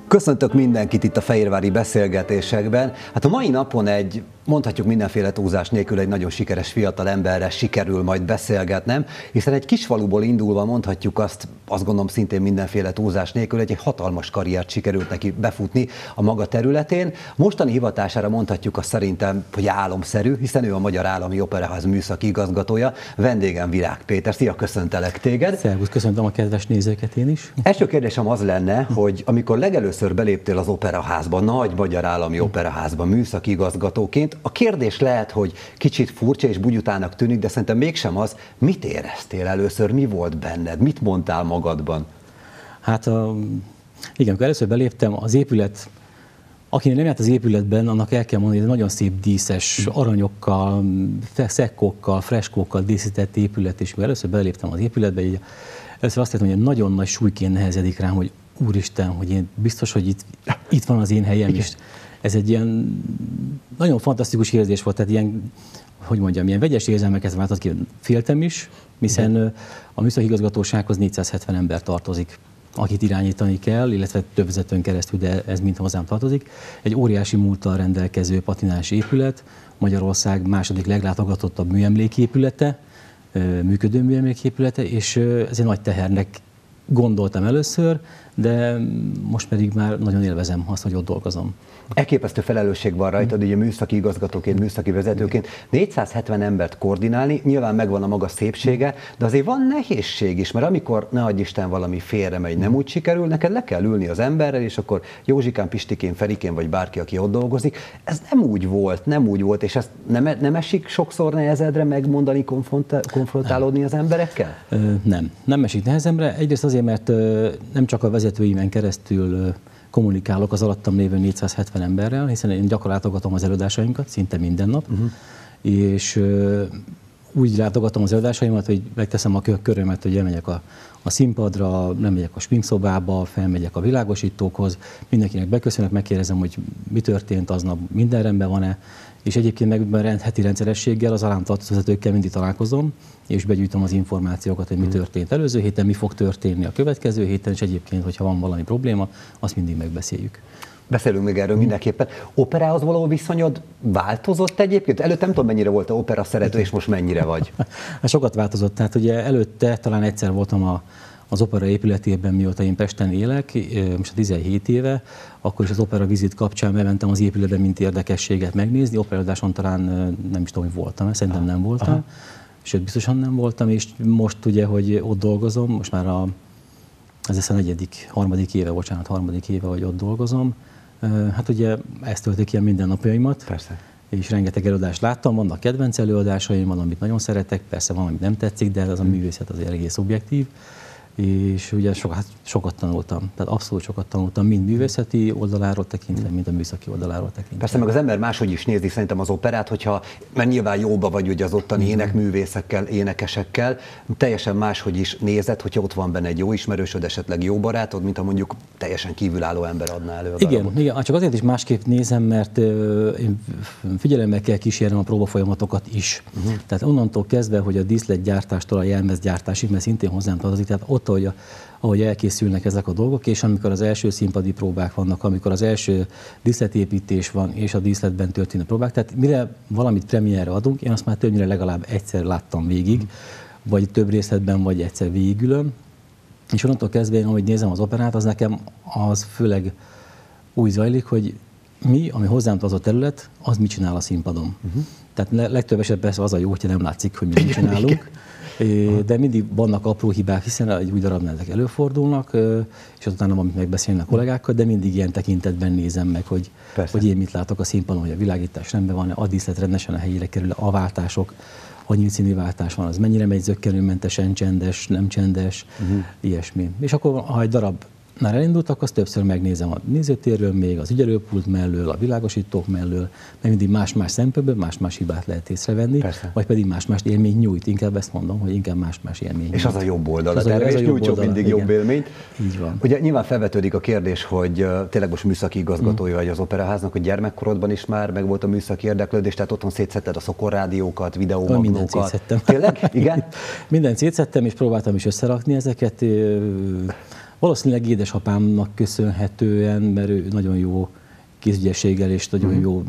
Köszöntök mindenkit itt a fehérvári beszélgetésekben. Hát a mai napon mondhatjuk mindenféle túlzás nélkül egy nagyon sikeres fiatal emberrel sikerül majd beszélgetnem, hiszen egy kisfaluból indulva mondhatjuk azt gondolom szintén mindenféle túlzás nélkül, egy hatalmas karriert sikerült neki befutni a maga területén. Mostani hivatására mondhatjuk azt szerintem, hogy álomszerű, hiszen ő a Magyar Állami Operaház műszaki igazgatója. Vendégem Virág Péter. Szia, köszöntelek téged. Szervusz, köszöntöm a kedves nézőket én is. Első kérdésem az lenne, hogy amikor legelőször beléptél az operaházba, Nagy Magyar Állami Operaházba műszaki igazgatóként, a kérdés lehet, hogy kicsit furcsa és bugyutának tűnik, de szerintem mégsem az. Mit éreztél először? Mi volt benned? Mit mondtál magadban? Hát igen, amikor először beléptem, az épület, akinek nem járt az épületben, annak el kell mondani, hogy nagyon szép díszes, aranyokkal, szekkókkal, freskókkal díszített épület, és amikor először beléptem az épületbe, így először azt értem, hogy nagyon nagy súlyként nehezedik rám, hogy úristen, hogy én biztos, hogy itt van az én helyem is. Ez egy ilyen nagyon fantasztikus érzés volt, tehát ilyen, hogy mondjam, ilyen vegyes érzelmeket váltott ki. Féltem is, hiszen a műszaki igazgatósághoz 470 ember tartozik, akit irányítani kell, illetve több vezetőn keresztül, de ez mind hozzám tartozik. Egy óriási múlttal rendelkező patinás épület, Magyarország második leglátogatottabb műemléképülete, működő műemléképülete, és ez egy nagy tehernek gondoltam először, de most pedig már nagyon élvezem azt, hogy ott dolgozom. Elképesztő felelősség van rajtad, ugye műszaki igazgatóként, műszaki vezetőként. 470 embert koordinálni, nyilván megvan a maga szépsége, de azért van nehézség is, mert amikor, ne adj Isten, valami félremegy, nem úgy sikerül, neked le kell ülni az emberrel, és akkor Józsikán, Pistikén, Ferikén, vagy bárki, aki ott dolgozik. Ez nem úgy volt, és ez nem esik sokszor nehezedre megmondani, konfrontálódni az emberekkel? Nem esik nehezemre. Egyrészt azért, mert nem csak a vezetőimen keresztül kommunikálok az alattam lévő 470 emberrel, hiszen én gyakran látogatom az előadásainkat, szinte minden nap, és úgy látogatom az előadásaimat, hogy megteszem a körömet, hogy elmegyek a színpadra, nem megyek a sminkszobába, felmegyek a világosítókhoz, mindenkinek beköszönök, megkérdezem, hogy mi történt aznap, minden rendben van-e, és egyébként meg heti rendszerességgel az alább tartozó vezetőkkel mindig találkozom, és begyűjtöm az információkat, hogy mi történt előző héten, mi fog történni a következő héten, és egyébként, hogyha van valami probléma, azt mindig megbeszéljük. Beszélünk még erről mindenképpen. Operához való viszonyod változott egyébként? Előtte nem tudom, mennyire volt opera szerető, és most mennyire vagy? Sokat változott. Tehát ugye előtte talán egyszer voltam az opera épületében, mióta én Pesten élek, most 17 éve, akkor is az opera vizit kapcsán bementem az épületbe, mint érdekességet megnézni. Operadáson talán nem is tudom, hogy voltam, szerintem nem voltam. Sőt, biztosan nem voltam, és most ugye, hogy ott dolgozom, most már ez a harmadik éve, hogy ott dolgozom. Hát ugye ezt töltik ki a mindennapjaimat. Persze. És rengeteg előadást láttam, vannak kedvenc előadásaim, van, amit nagyon szeretek, persze van, amit nem tetszik, de ez a művészet azért egész szubjektív. És ugye sokat tanultam, tehát abszolút sokat tanultam, mind művészeti oldaláról tekintve, mind a műszaki oldaláról tekintve. Persze meg az ember máshogy is nézi szerintem az operát, mert nyilván jóba vagy ugye az ottani énekművészekkel, énekesekkel, teljesen máshogy is nézed, hogyha ott van benne egy jó ismerősöd, esetleg jó barátod, mint ha mondjuk teljesen kívülálló ember adná elő a darabot. Igen, csak azért is másképp nézem, mert én figyelemmel kell kísérnem a próbafolyamatokat is. Tehát onnantól kezdve, hogy a díszletgyártástól a jelmezgyártásig, mert szintén hozzám tartozik, tehát ott, ahogy elkészülnek ezek a dolgok, és amikor az első színpadi próbák vannak, amikor az első díszletépítés van, és a díszletben történő próbák, tehát mire valamit premierre adunk, én azt már többnyire legalább egyszer láttam végig, vagy több részletben, vagy egyszer végigülöm, és onnantól kezdve, ahogy nézem az operát, az nekem az főleg úgy zajlik, hogy ami hozzám az a terület, az mit csinál a színpadon. Tehát legtöbb esetben persze az a jó, hogyha nem látszik, hogy mit csinálunk. De mindig vannak apró hibák, hiszen egy új darabnál ezek előfordulnak, és utána amit megbeszélnek a kollégákkal, de mindig ilyen tekintetben nézem meg, hogy én mit látok a színpadon, hogy a világítás rendben van, a díszlet rendesen a helyére kerül, a váltások, a nyílt színű váltás van, az mennyire megy zökkenőmentesen, csendes, nem csendes, ilyesmi. És akkor, ha egy darab már elindult, akkor azt többször megnézem a nézőtérről, még az ügyelőpult mellől, a világosítók mellől, meg mindig más-más szempontból más-más hibát lehet észrevenni, persze. Vagy pedig más-más élményt nyújt, inkább ezt mondom, hogy inkább más-más élményt. És az a jobb oldala, és nyújtsuk mindig igen. Jobb élményt. Így van. Ugye nyilván felvetődik a kérdés, hogy tényleg most műszaki igazgatója vagy az operaháznak, hogy gyermekkorodban is már megvolt a műszaki érdeklődés, tehát otthon szétszedted a szokorrádiókat, videómagnókat. Mindent szétszedtem. Tényleg? Igen? Mindent szétszedtem, és próbáltam is összerakni ezeket. Valószínűleg édesapámnak köszönhetően, mert ő nagyon jó kézügyességgel és nagyon jó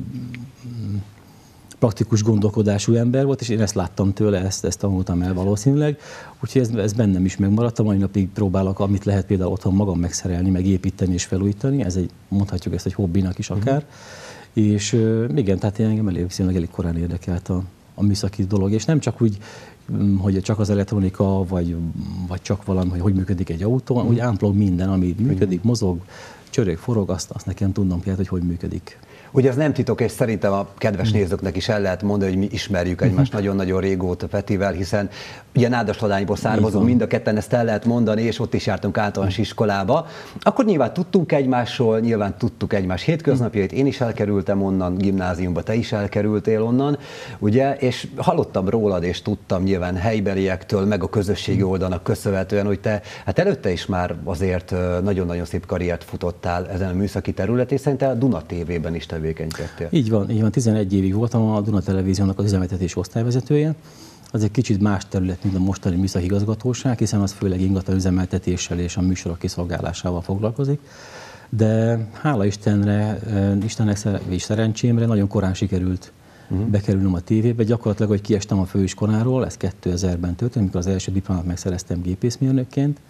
praktikus gondolkodású ember volt, és én ezt láttam tőle, ezt tanultam el valószínűleg. Úgyhogy ez bennem is megmaradt. A mai napig próbálok, amit lehet például otthon magam megszerelni, meg építeni és felújítani. Mondhatjuk ezt egy hobbinak is akár. És igen, tehát engem elég korán érdekelt a műszaki dolog. És nem csak úgy, hogy csak az elektronika, vagy csak valami, hogy működik egy autó, úgy ámplog minden, ami működik, mozog, csörög, forog, azt nekem tudnom kell, hogy működik. Ugye ez nem titok, és szerintem a kedves nézőknek is el lehet mondani, hogy mi ismerjük egymást nagyon-nagyon régóta Petivel, hiszen ugye Nádasladányból származunk, mind a ketten ezt el lehet mondani, és ott is jártunk általános iskolába. Akkor nyilván tudtunk egymásról, nyilván tudtuk egymás hétköznapjait, én is elkerültem onnan, gimnáziumba te is elkerültél onnan, ugye, és hallottam rólad, és tudtam nyilván helybeliektől, meg a közösségi oldalnak köszönhetően, hogy te hát előtte is már azért nagyon-nagyon szép karriert futottál ezen a műszaki területen, és szerintem a Duna TV-ben is tevékenykedtél. Így van, 11 évig voltam a Duna Televíziónak az üzemeltetés osztályvezetője. Az egy kicsit más terület, mint a mostani műszaki igazgatóság, hiszen az főleg ingatlan üzemeltetéssel és a műsorok kiszolgálásával foglalkozik. De hála Istennek és szerencsémre nagyon korán sikerült bekerülnöm a tévébe. Gyakorlatilag, hogy kiestem a főiskoláról, ez 2000-ben történt, amikor az első diplomát megszereztem gépészmérnökként.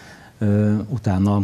Utána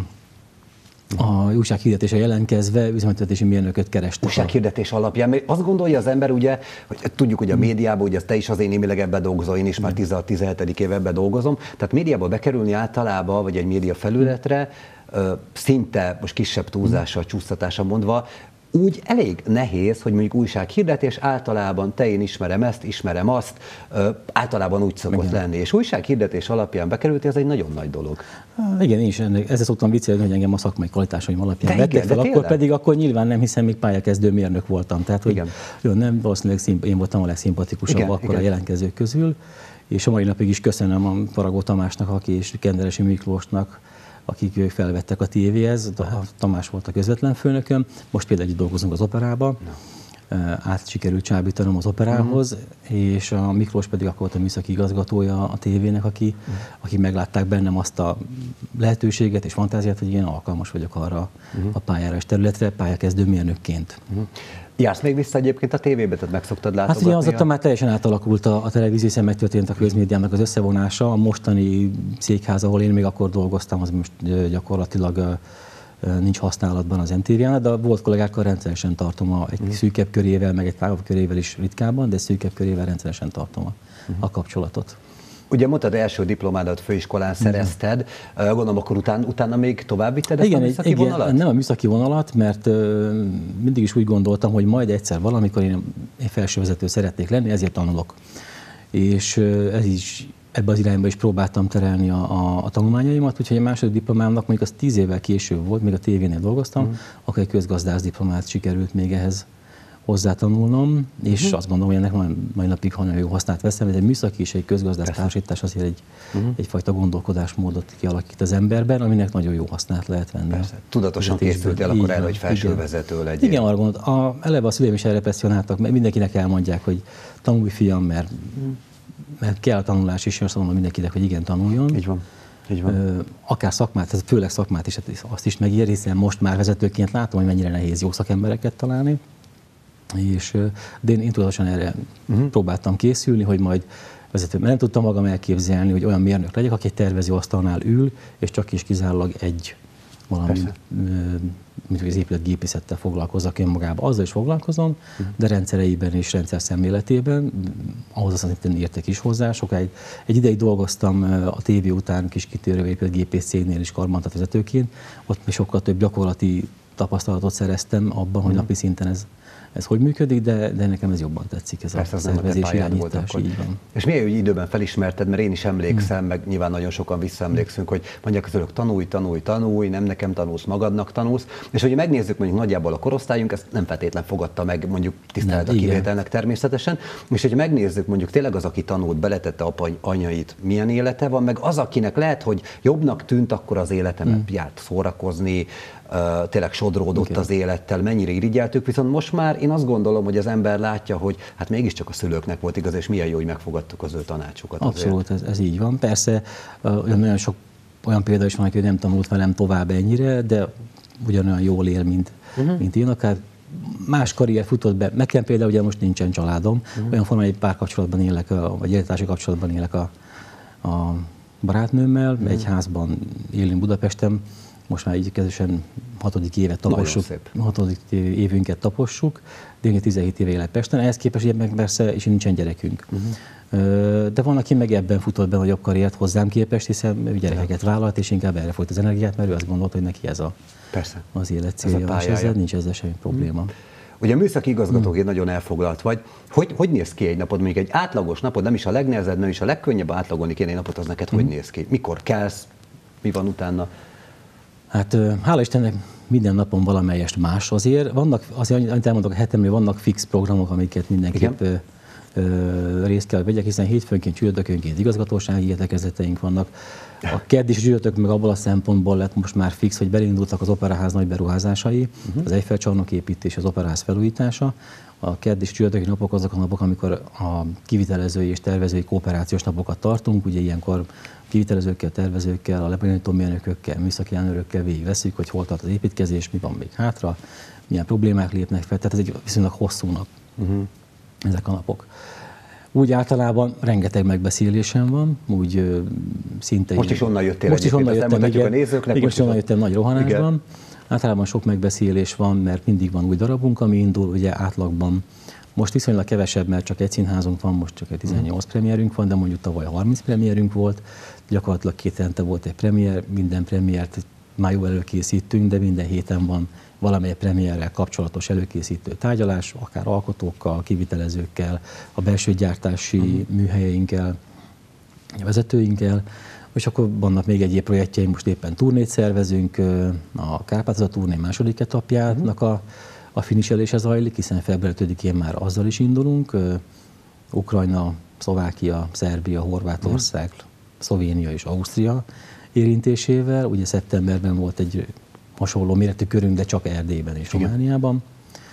a újsághirdetése jelentkezve üzemeltetési mérnököt kerestek. Újsághirdetés alapján, mert azt gondolja az ember, ugye, hogy tudjuk, hogy a médiában, ugye te is azért némileg ebben dolgozol, én is már 16-17. éve ebben dolgozom, tehát médiába bekerülni általában, vagy egy média felületre, szinte, most kisebb túlzással, csúsztatással mondva, úgy elég nehéz, hogy mondjuk újsághirdetés, általában én ismerem ezt, ismerem azt, általában úgy szokott lenni. És újsághirdetés alapján bekerülti, ez egy nagyon nagy dolog. Igen, én is ezzel szoktam viccelni, hogy engem a szakmai kvalitásaim alapján vettek fel, akkor nyilván nem, hiszen még pályakezdő mérnök voltam. Tehát, hogy nem, valószínűleg én voltam a legszimpatikusabb akkor a jelentkezők közül, és a mai napig is köszönöm a Faragó Tamásnak, és Kenderesi Miklósnak, akik felvettek a tévéhez. Tamás volt a közvetlen főnököm, most például együtt dolgozunk az operába, át sikerült csábítanom az operához, és a Miklós pedig akkor volt a műszaki igazgatója a tévének, aki meglátták bennem azt a lehetőséget és fantáziát, hogy én alkalmas vagyok arra a pályára és területre, pályakezdő mérnökként. Jársz még vissza egyébként a tévébe, tehát meg szoktad látogatni? Hát ugye azóta már teljesen átalakult a televízió, hiszen megtörtént a közmédiának az összevonása. A mostani székház, ahol én még akkor dolgoztam, az most gyakorlatilag nincs használatban az MTV-nál, de a volt kollégákkal rendszeresen tartom egy szűkebb körével, meg egy tágabb körével is ritkábban, de szűkebb körével rendszeresen tartom a kapcsolatot. Ugye mondtad, első diplomádat főiskolán szerezted, gondolom akkor utána még tovább vitted ezt a műszaki vonalat? Nem a műszaki vonalat, mert mindig is úgy gondoltam, hogy majd egyszer valamikor én felsővezető szeretnék lenni, ezért tanulok. És ez is ebbe az irányba is próbáltam terelni a tanulmányaimat, úgyhogy a második diplomámnak mondjuk az 10 évvel később volt, még a tévénél dolgoztam, akkor egy közgazdász diplomát sikerült még ehhez hozzátanulnom, és azt gondolom, hogy ennek mai napig nagyon jó hasznát veszem, hogy egy műszaki és egy közgazdász társítás azért egyfajta gondolkodásmódot kialakít az emberben, aminek nagyon jó hasznát lehet venni. Persze. Tudatosan készültél akkor el, hogy felsővezető legyél. Igen, arra gondolt. Eleve a szüleim is erre presszionáltak, mert mindenkinek elmondják, hogy tanulj fiam, mert kell a tanulás is, és azt mondom mindenkinek, hogy igen, tanuljon. Így van. Így van. Akár szakmát, főleg szakmát is, azt is megér, hiszen most már vezetőként látom, hogy mennyire nehéz jó szakembereket találni. De én tudatosan erre próbáltam készülni, hogy majd vezető, mert nem tudtam magam elképzelni, hogy olyan mérnök legyek, aki egy tervezőasztalnál ül, és csak és kizárólag valami, mint az épületgépészettel foglalkozzak én magában. Azzal is foglalkozom, de rendszereiben és rendszer szemléletében, ahhoz aztán értek is hozzá. Sokáig egy ideig dolgoztam a tévé után kis kitérő épületgépész cégnél is karbantartvezetőként, ott még sokkal több gyakorlati tapasztalatot szereztem abban, hogy napi szinten ez hogy működik, de nekem ez jobban tetszik, ez persze, a szervezés irányítás, így van. És milyen, hogy időben felismerted, mert én is emlékszem, meg nyilván nagyon sokan visszaemlékszünk, hogy mondják az örök, tanulj, nem nekem tanulsz, magadnak tanulsz, és hogy megnézzük mondjuk nagyjából a korosztályunk, ezt nem feltétlen fogadta meg, mondjuk tisztelet a kivételnek természetesen, és hogy megnézzük mondjuk tényleg az, aki tanult, beletette anyait, milyen élete van, meg az, akinek lehet, hogy jobbnak tűnt, akkor az életemet járt szórakozni, tényleg sodródott az élettel, mennyire irigyeltük, viszont most már én azt gondolom, hogy az ember látja, hogy hát mégiscsak a szülőknek volt igaz, és milyen jó, hogy megfogadtuk az ő tanácsukat. Abszolút, ez így van. Persze nagyon sok olyan példa is van, hogy nem tanult velem tovább ennyire, de ugyanolyan jól él, mint én. Akár más karrier futott be. Nekem például ugye most nincsen családom, olyan formán egy párkapcsolatban élek, vagy élettársi kapcsolatban élek a barátnőmmel, egy házban élünk Budapesten, most már így kezdősen 6. évet tapossuk, 6. évünket tapossuk, de én 17 éve élek Pesten, ehhez képest ugye meg persze, és nincsen gyerekünk. De van, aki meg ebben futott be nagyobb karriert hozzám képest, hiszen ő gyerekeket vállalt, és inkább erre folyt az energiát, mert ő azt gondolta, hogy neki ez az élet célja, és ezzel nincs ezzel semmi probléma. Ugye műszaki igazgatóként nagyon elfoglalt vagy. Hogy néz ki egy napod? Mondjuk egy átlagos napod, nem is a legnehezebb, nem is a legkönnyebb átlagolni kéne egy napot, az neked hogy néz ki? Mikor kelsz? Mi van utána? Hát hála Istennek minden napon valamelyest más. Azért annyit elmondok a hetemről, vannak fix programok, amiket mindenképp részt kell vegyek, hiszen hétfőnként, csütörtökönként igazgatósági értekezleteink vannak. A kedd és csütörtök meg abból a szempontból lett most már fix, hogy belindultak az Operaház nagy beruházásai, az Eiffel csarnok építés, az Operaház felújítása. A kedd és csütörtöki napok azok a napok, amikor a kivitelezői és tervezői kooperációs napokat tartunk. Ugye ilyenkor kivitelezőkkel, tervezőkkel, a lebonyolító mérnökökkel, műszaki ellenőrökkel végigveszünk, hogy hol tart az építkezés, mi van még hátra, milyen problémák lépnek fel. Tehát ez egy viszonylag hosszú nap, ezek a napok. Úgy általában rengeteg megbeszélésem van, úgy szinte... Most is onnan jöttél. Most is onnan jöttem, igen. A nézőknek, igen, most onnan jöttem nagy rohanásban. Általában sok megbeszélés van, mert mindig van új darabunk, ami indul, ugye átlagban. Most viszonylag kevesebb, mert csak egy színházunk van, most csak egy 18 premierünk van, de mondjuk tavaly 30 premierünk volt. Gyakorlatilag 2 hetente volt egy premier, minden premiért már jó előkészítünk, de minden héten van valamely premierrel kapcsolatos előkészítő tárgyalás, akár alkotókkal, kivitelezőkkel, a belső gyártási műhelyeinkkel, vezetőinkkel, és akkor vannak még egyéb projektjeink, most éppen turnét szervezünk, a Kárpátozza turné második etapjának a finiselése zajlik, hiszen február 5-én már azzal is indulunk. Ukrajna, Szlovákia, Szerbia, Horvátország, Szlovénia és Ausztria érintésével. Ugye szeptemberben volt egy hasonló méretű körünk, de csak Erdélyben és Romániában.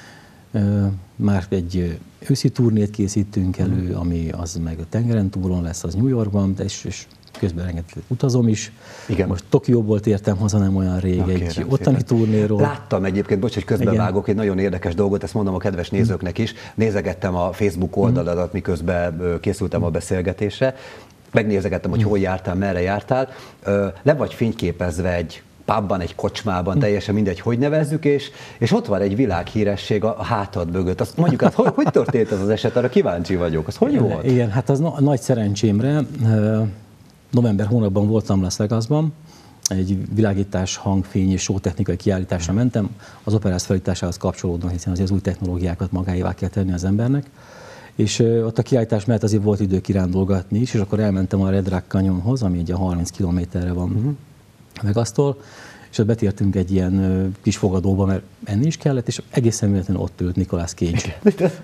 Már egy őszi turnét készítünk elő, ami az meg a tengeren túlon lesz, az New Yorkban, és közben rengeteg utazom is. Igen. Most Tokióból tértem haza nem olyan rég, egy ottani turnéról. Láttam egyébként, bocs, hogy közbevágok, egy nagyon érdekes dolgot, ezt mondom a kedves nézőknek is. Nézegettem a Facebook oldaladat, miközben készültem a beszélgetésre. Megnézegettem, hogy hol jártál, merre jártál. Le vagy fényképezve egy pubban, egy kocsmában, teljesen mindegy, hogy nevezzük, és ott van egy világhíresség a hátad mögött. Azt mondjuk, hát hogy történt ez az eset, arra kíváncsi vagyok. Az hogy volt? Igen, hát az nagy szerencsémre. November hónapban voltam Las Vegasban, egy világítás, hangfény és show-technikai kiállításra mentem, az Operaház felújításához kapcsolódóan, hiszen az új technológiákat magáévá kell tenni az embernek. És ott a kiállítás mellett azért volt idő kirándulgatni is, és akkor elmentem a Red Rock Canyonhoz, ami egy 30 kilométerre van Vegasztól, és ott betértünk egy ilyen kis fogadóba, mert enni is kellett, és egészen véletlenül ott ült Nicolas Cage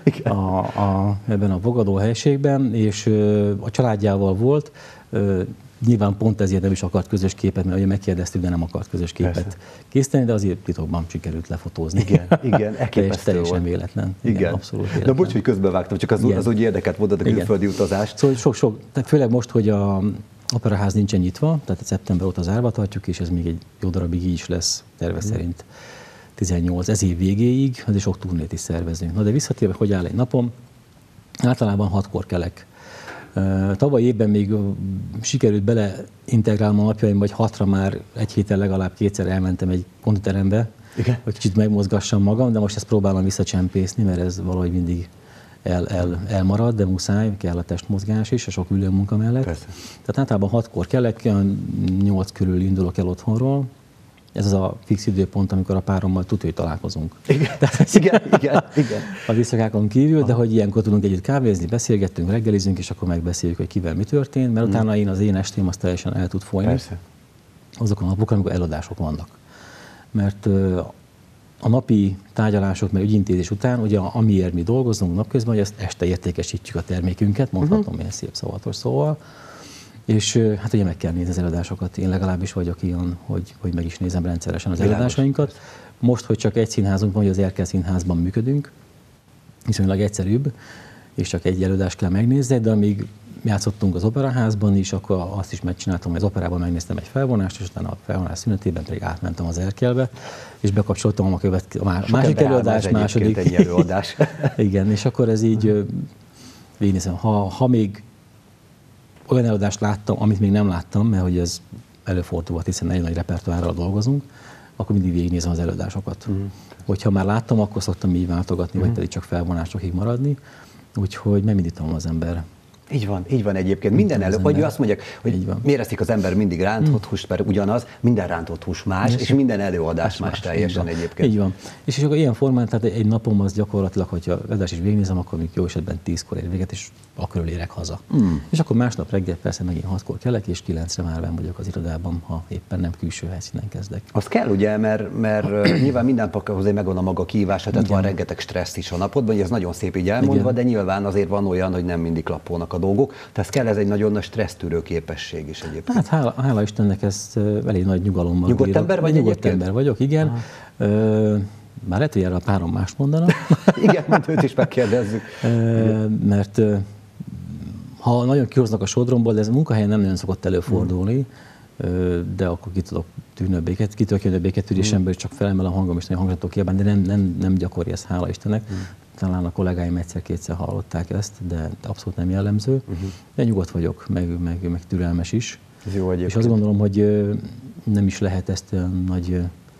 ebben a fogadó helységben, és a családjával volt. Nyilván pont ezért nem is akart közös képet, mert ugye megkérdeztük, de nem akart közös képet készíteni, de azért titokban sikerült lefotózni. Igen, elképesztő teljesen véletlen. Igen, abszolút véletlen. De bocs, hogy közbevágtam, csak az úgy érdekelt volt a külföldi utazást. Szóval főleg most, hogy a Operaház nincsen nyitva, tehát szeptember óta zárva tartjuk, és ez még egy jó darabig így is lesz, terve szerint 18, ez év végéig, de sok turnét is szervezünk. Na de visszatérve, hogy áll egy napom, általában 6-kor kelek. Tavaly évben még sikerült beleintegrálnom a napjaim, vagy 6-ra már egy héten legalább 2-szer elmentem egy konditerembe, hogy kicsit megmozgassam magam, de most ezt próbálom visszacsempészni, mert ez valahogy mindig elmarad, de muszáj, kell a testmozgás is, a sok ülőmunka mellett. Persze. Tehát általában 6-kor kelek, 8 körül indulok el otthonról. Ez az a fix időpont, amikor a párommal tudja, hogy találkozunk. Igen. Az éjszakákon kívül, de hogy ilyenkor tudunk együtt kávézni, beszélgettünk, reggelizünk, és akkor megbeszéljük, hogy kivel mi történt, mert utána az én estém az teljesen el tud folyni. Persze. Azok a napok, amikor eladások vannak. Mert a napi tárgyalások, meg ügyintézés után, ugye amiért mi dolgozunk napközben, hogy ezt este értékesítjük a termékünket, mondhatom ilyen szép szavatos szóval, és hát ugye meg kell nézni az eladásokat. Én legalábbis vagyok ilyen, hogy meg is nézem rendszeresen az eladásainkat. Most, hogy csak egy színházunk van, hogy az Erkel Színházban működünk, viszonylag egyszerűbb, és csak egy előadást kell megnézni, de amíg játszottunk az operaházban is, akkor azt is megcsináltam, hogy az operában megnéztem egy felvonást, és utána a felvonás szünetében pedig átmentem az Erkelbe, és bekapcsoltam a másik előadás, második. Egy előadás. Igen, és akkor ez így végignézem. Ha még olyan előadást láttam, amit még nem láttam, mert hogy ez előfordulhat, hiszen egy nagy repertoárral dolgozunk, akkor mindig végignézem az előadásokat. Hogyha már láttam, akkor szoktam így váltogatni, vagy pedig csak felvonásokig maradni, úgyhogy megindítom az ember. Így van egyébként. Minden vagy azt mondják, hogy miért eszik az ember mindig rántott húst, mert ugyanaz, minden rántott hús más, és minden előadás más teljesen egyébként. Így van. És akkor ilyen formán, tehát egy napom az gyakorlatilag, hogyha előadást is végignézem, akkor még jó esetben 10-kor ér véget, és akkor érek haza. És akkor másnap reggel persze megint 6-kor kelek, és 9-re már benn vagyok az irodában, ha éppen nem külső helyszínen kezdek. Az kell ugye, mert nyilván minden pakhoz megvan a maga kihívása, tehát van rengeteg stressz is a napodban, ez nagyon szép így elmondva, de nyilván azért van olyan, hogy nem mindig klappolnak a dolgok. Tehát kell ez egy nagyon nagy stressztűrő képesség is egyébként. Hát hála Istennek ezt elég nagy nyugalommal bírok. Nyugodt ember vagy nyugodt ember vagyok, igen. Már lehet, hogy erre a párom mást mondana. Igen, mert őt is megkérdezzük. Mert ha nagyon kihoznak a sodromból, de ez a munkahelyen nem nagyon szokott előfordulni, de akkor ki tudok jönni a béketűrésemből, és csak felemel a hangom, és nagyon hangosan tudok kiabálni, de nem gyakori ez, hála Istennek. Talán a kollégáim egyszer-kétszer hallották ezt, de abszolút nem jellemző. De nyugodt vagyok, meg türelmes is. Jó, és azt gondolom, hogy nem is lehet ezt olyan nagy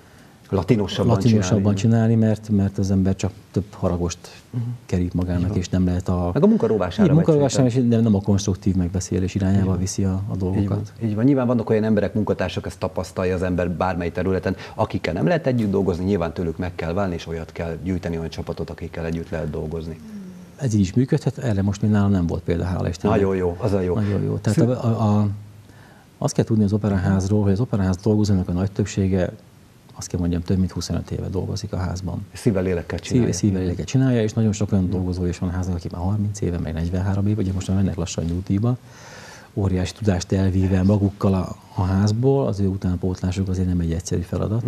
latinosabban csinálni, mert az ember csak több haragost kerít magának, és nem lehet meg a munkaróvására de nem a konstruktív megbeszélés irányába viszi a dolgokat. Így van. Nyilván vannak olyan emberek, munkatársak, ezt tapasztalja az ember bármely területen, akikkel nem lehet együtt dolgozni, nyilván tőlük meg kell válni, és olyat kell gyűjteni, olyan csapatot, akikkel együtt lehet dolgozni. Ez így is működhet, erre most még nálam nem volt példa, hála Istennek. Nagyon jó, az a jó. Nagyon jó. Tehát azt kell tudni az operaházról, hogy az operaház dolgozónak a nagy többsége, azt kell mondjam, több mint 25 éve dolgozik a házban. Szívvel lélekkel csinálja. Szívvel lélekkel csinálja, és nagyon sok olyan dolgozó is van a házban, aki már 30 éve, meg 43 éve, ugye most már mennek lassan nyugdíjba, óriási tudást elvíve magukkal a házból, az ő utánpótlásuk azért nem egy egyszerű feladat.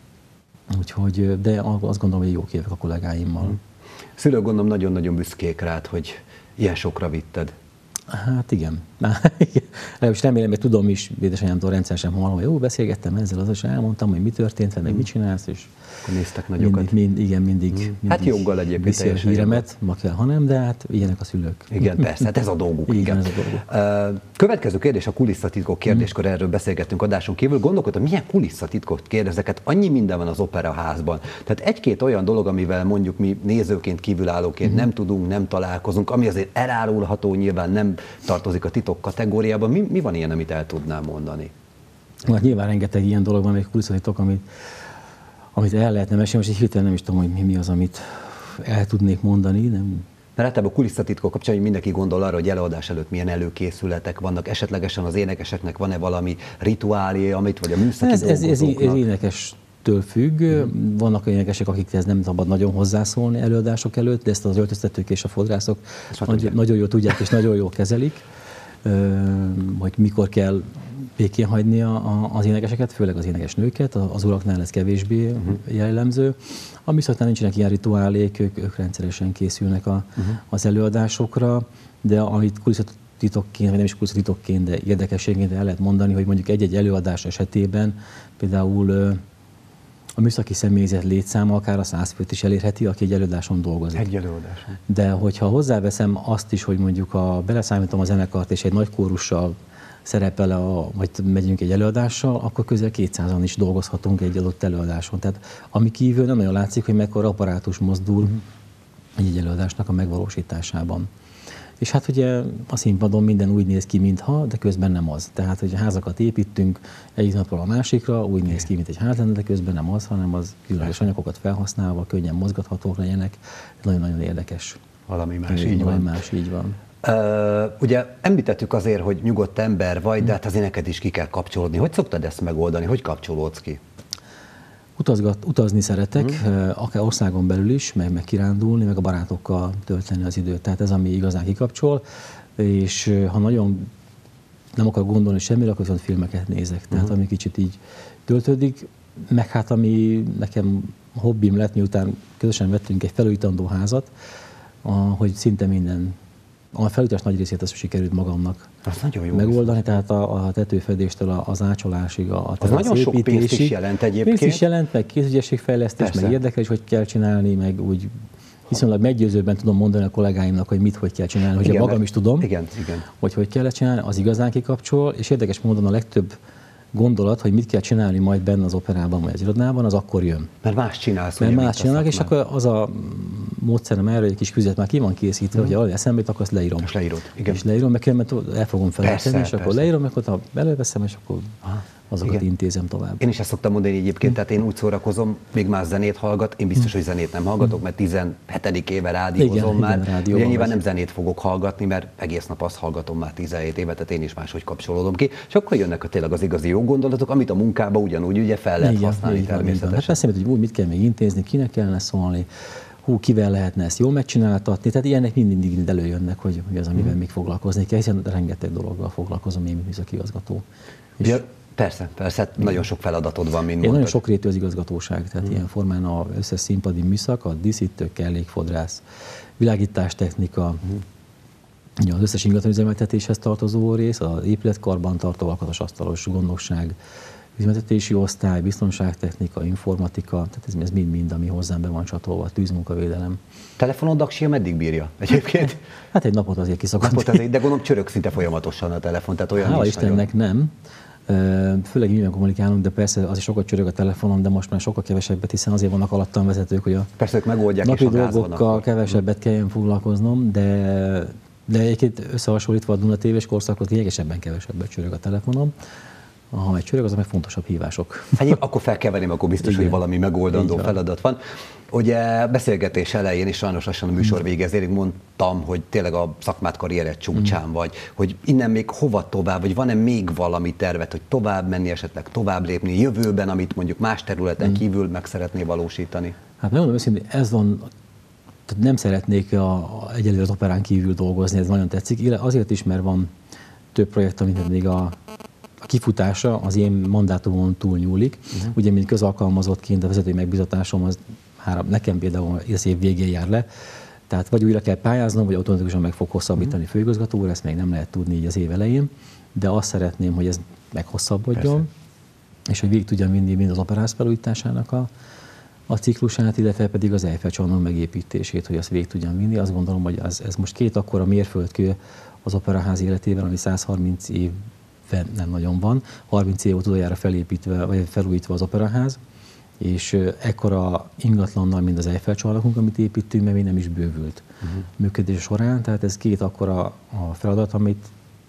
Úgyhogy, de azt gondolom, hogy jók évek a kollégáimmal. Szülők gondolom nagyon-nagyon büszkék rád, hogy ilyen sokra vitted. Hát igen. És remélem, hogy tudom is, édesanyámtól rendszeresen hallom, hogy jó, beszélgettem ezzel, és elmondtam, hogy mi történt, meg mit csinálsz, és akkor néztek nagyokat. Mindig hát joggal egyébként teljesen híremet, ma kell, ha nem, de hát ilyenek a szülők. Igen, persze, hát ez a dolguk. Igen, ez a dolguk. Következő kérdés, a kulisszatitkok kérdéskor, erről beszélgettünk adáson kívül. Gondolkodtam, milyen kulisszatitkot kérdezek? Hát annyi minden van az operaházban. Tehát egy-két olyan dolog, amivel mondjuk mi nézőként, kívülállóként nem tudunk, nem találkozunk, ami azért elárulható, nyilván nem tartozik a titok kategóriába. Mi van ilyen, amit el tudnám mondani? Hát nyilván rengeteg ilyen dolog van, egy kulisszatitok, amit el lehetne mesélni, most így hirtelen nem is tudom, hogy mi az, amit el tudnék mondani. Nem. Mert általában a kulisszatitkok kapcsán, hogy mindenki gondol arra, hogy előadás előtt milyen előkészületek vannak, esetlegesen az énekeseknek van-e valami rituálé, amit vagy a műszaki dolgozóknak? Ez énekestől függ. Vannak énekesek, akikhez nem szabad nagyon hozzászólni előadások előtt, de ezt az öltöztetők és a fodrászok nagyon jól tudják és nagyon jól kezelik, hogy mikor kell békén hagyni az énekeseket, főleg az énekes nőket, az uraknál ez kevésbé jellemző. A műszaknál nincsenek ilyen rituálék, ők rendszeresen készülnek az előadásokra, de amit kulisszatitokként, vagy nem is kulisszatitokként, de érdekességként el lehet mondani, hogy mondjuk egy-egy előadás esetében például a műszaki személyzet létszáma akár a 100 főt is elérheti, aki egy előadáson dolgozik. Egy előadáson. De hogyha hozzáveszem azt is, hogy mondjuk beleszámítom a zenekart, és egy nagy kórussal szerepel, vagy megyünk egy előadással, akkor közel 200-an is dolgozhatunk egy adott előadáson. Tehát ami kívül nem nagyon látszik, hogy mekkora apparátus mozdul egy előadásnak a megvalósításában. És hát ugye a színpadon minden úgy néz ki, mintha, de közben nem az. Tehát, hogy házakat építünk egyik napról a másikra, úgy néz ki, mint egy ház lenne, de közben nem az, hanem az különleges anyagokat felhasználva, könnyen mozgathatók legyenek. Nagyon-nagyon érdekes. Valami más, így van. Ugye említettük azért, hogy nyugodt ember vagy, de hát azért neked is ki kell kapcsolódni. Hogy szoktad ezt megoldani? Hogy kapcsolódsz ki? Utazni szeretek, akár országon belül is, meg kirándulni, meg a barátokkal tölteni az időt. Tehát ez, ami igazán kikapcsol, és ha nagyon nem akarok gondolni semmire, akkor viszont filmeket nézek. Tehát ami kicsit így töltődik, meg hát ami nekem hobbim lett, miután közösen vettünk egy felújítandó házat, hogy szinte minden a felújítás nagy részét azt sikerült magamnak megoldani, tehát a tetőfedéstől az ácsolásig, az nagyon sok pénzt is jelent egyébként. Pénzt is jelent, meg kézügyességfejlesztés, meg érdekel is, hogy kell csinálni, meg úgy viszonylag meggyőzőbben tudom mondani a kollégáimnak, hogy hogy kell csinálni, hogy magam is tudom, hogy kell csinálni, az igazán kikapcsol, és érdekes módon a legtöbb gondolat, hogy mit kell csinálni majd benne az operában, vagy az irodában, az akkor jön. Mert más csinálsz. Mert más csinálnak, és akkor az a módszerem erre, egy kis füzet már ki van készítve, hogy ahogy eszembe jut, akkor azt leírom. És leírod, igen. És leírom, mert el fogom felejteni, és akkor leírom, akkor előveszem, és akkor azokat intézem tovább. Én is ezt szoktam mondani egyébként, tehát én úgy szórakozom, még más zenét hallgat, én biztos, hogy zenét nem hallgatok, mert 17. éve rádiózom már. Ugye nyilván nem zenét fogok hallgatni, mert egész nap azt hallgatom már 17 éve, tehát én is máshogy kapcsolódom ki. És akkor jönnek tényleg az igazi jó gondolatok, amit a munkába ugyanúgy ugye fel lehet használni természetesen. Hát eszembe, hogy mit kell még intézni, kinek kellene szólni, kivel lehetne ezt jól megcsináltatni, tehát ilyenek mindig előjönnek, hogy az, amivel még foglalkozni kell, hiszen rengeteg dologgal foglalkozom én, mint műszaki igazgató. Persze, nagyon sok feladatod van, mint mondtad. Nagyon sokrétű az igazgatóság, tehát ilyen formán az összes színpadi műszak, a díszítő, kellékfodrász, világítástechnika, az összes ingatlanüzemeltetéshez tartozó rész, az épületkarbantartó, alkatos asztalos gondosság, üzemeltetési osztály, biztonságtechnika, informatika, tehát ez mind, ami hozzám be van csatolva, tűzmunkavédelem. Telefonod Aksia meddig bírja egyébként? Hát egy napot azért kiszokott. De gondolom csörög szinte folyamatosan a telefon, tehát olyan Hála Istennek nem. Főleg így kommunikálunk, de persze az is sokat csörög a telefonom, de most már sokkal kevesebbet, hiszen azért vannak alattam vezetők, hogy a persze, ők megoldják, napi dolgokkal kevesebbet kelljen foglalkoznom, de egyébként összehasonlítva a Duna tévés korszakot lényegesebben kevesebbet csörög a telefonom. Ha egy csörög, az meg fontosabb hívások. Hát akkor fel kell venném, akkor biztos, hogy valami megoldandó feladat van. Ugye beszélgetés elején, és sajnos lassan a műsor végezéig mondtam, hogy tényleg a szakmát karriered csúcsán vagy, hogy innen még hova tovább, vagy van-e még valami tervet, hogy tovább menni, esetleg tovább lépni jövőben, amit mondjuk más területen kívül meg szeretné valósítani? Hát megmondom őszintén, ez van, tehát nem szeretnék egyelőre az operán kívül dolgozni, ez nagyon tetszik, azért is, mert van több projekt, amit még a kifutása az én mandátumon túl nyúlik. Ugye, mint közalkalmazottként a vezetői megbizatásom az nekem például az év végén jár le, tehát vagy újra kell pályáznom, vagy automatikusan meg fog hosszabbítani főigazgatóra, ezt még nem lehet tudni így az év elején, de azt szeretném, hogy ez meghosszabbodjon, és hogy végig tudjam vinni mind az operáz felújításának a ciklusát, illetve pedig az Eiffel-csarnok megépítését, hogy azt végig tudjam vinni. Azt gondolom, hogy ez most két akkora mérföldkő az operaház életében, ami 130 év nem nagyon van, 30 év utoljára felépítve, vagy felújítva az operaház, és ekkora ingatlannal, mint az Eiffel-csarnokunk, amit építünk, mert még nem is bővült működés során, tehát ez két akkora a feladat, amit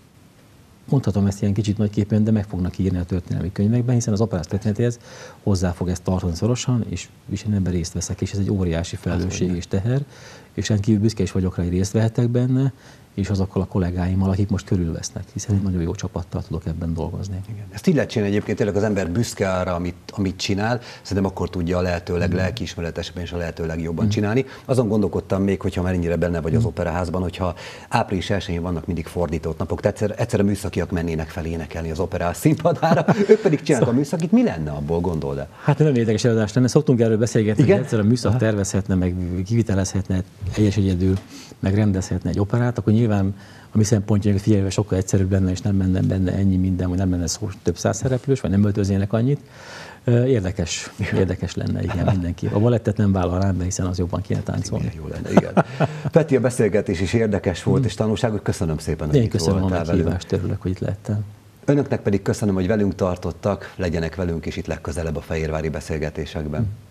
mondhatom ezt ilyen kicsit nagyképpen, de meg fognak írni a történelmi könyvekben, hiszen az operáz történetéhez hozzá fog ezt tartani szorosan, és én ebben részt veszek, és ez egy óriási felelősség és teher, és rendkívül büszke is vagyok rá, hogy részt vehetek benne, és azokkal a kollégáimmal, akik most körülvesznek, hiszen egy nagyon jó csapattal tudok ebben dolgozni. Igen. Ezt így lehet csinálni egyébként, tényleg az ember büszke arra, amit csinál, szerintem akkor tudja a lehetőleg lelkiismeretesebben és a lehető legjobban csinálni. Azon gondolkodtam még, hogyha már ennyire benne vagy az operaházban, hogyha április 1-én vannak mindig fordított napok, tehát egyszer a műszakiak mennének fel énekelni az operaház színpadára, ők pedig csinálnak a műszakit, mi lenne abból, gondolod? Hát nem érdekes előadás lenne, szoktunk erről beszélgetni, hogy egyszer a műszak tervezhetne, meg kivitelezhetne egyedül, meg rendezhetne egy operát, akkor nyilván a mi szempontjának figyelve sokkal egyszerűbb lenne, és nem menne benne ennyi minden, vagy nem lenne szó több száz szereplős, vagy nem öltöznének annyit. Érdekes lenne, igen, mindenki. A balettet nem vállalnám be, hiszen az jobban kéne táncolni. Jó lenne, igen. Peti, a beszélgetés is érdekes volt, és tanulságos. Köszönöm szépen, hogy én köszönöm a meghívást, örülök, hogy itt lehettem. Önöknek pedig köszönöm, hogy velünk tartottak, legyenek velünk is itt legközelebb a fehérvári beszélgetésekben.